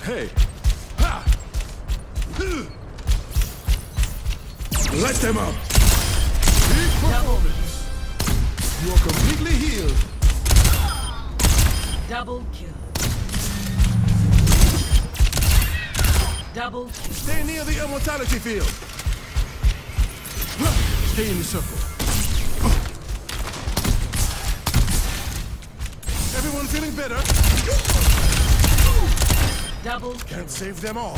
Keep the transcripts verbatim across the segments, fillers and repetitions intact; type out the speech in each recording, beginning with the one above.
Hey! Ha! Let them up! Big performance! You are completely healed! Double kill. Double kill. Stay near the immortality field! Stay in the circle. Everyone feeling better? Double kill. Can't save them all.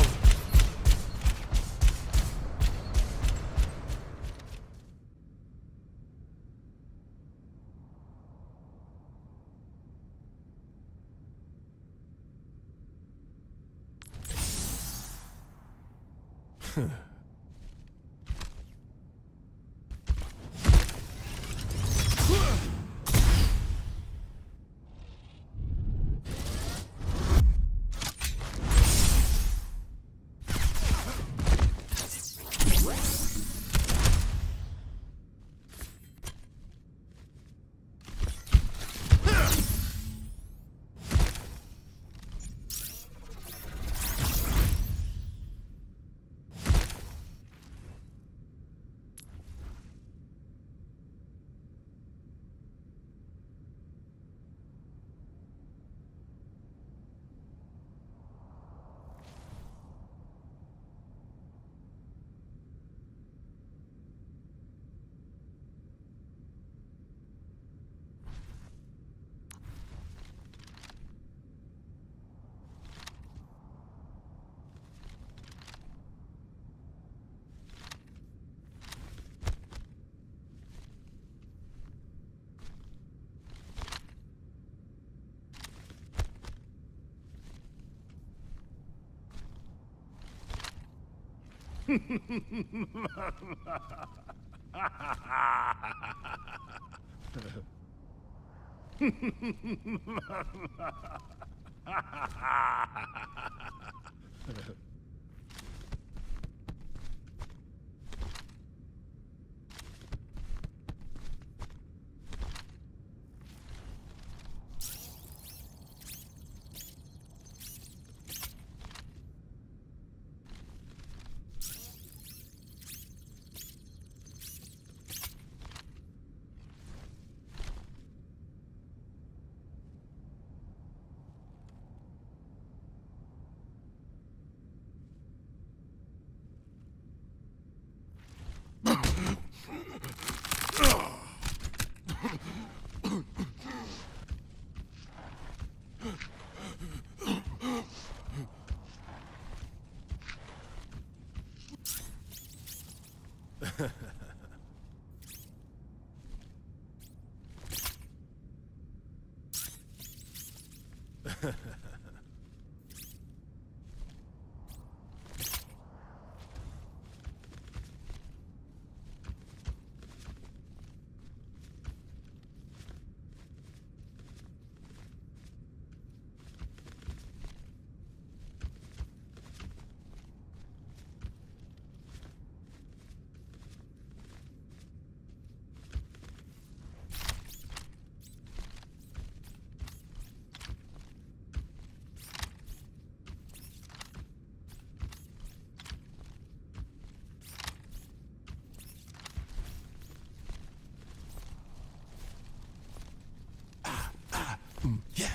Yeah.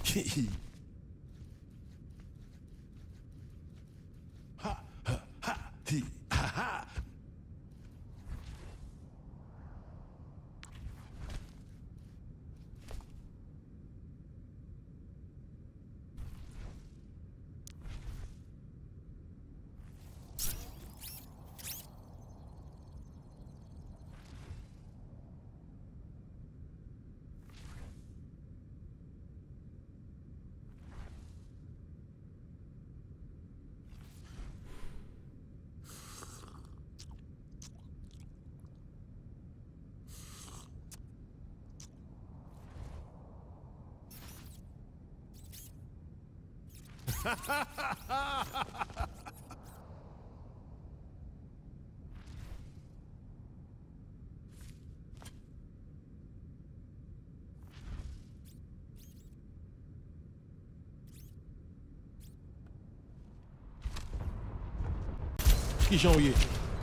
Ha ha ha he ha ha. Qui j'en y est?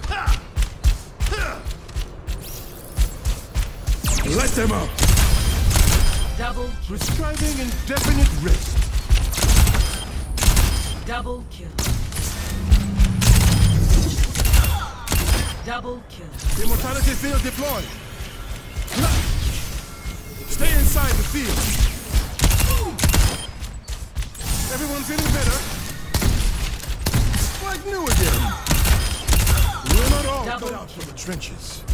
Let them up. Double kill. Prescribing indefinite rest. Double kill. Double kill. Immortality field deployed. Stay inside the field. Everyone feeling better? Like new again. We're not all cut out for the trenches.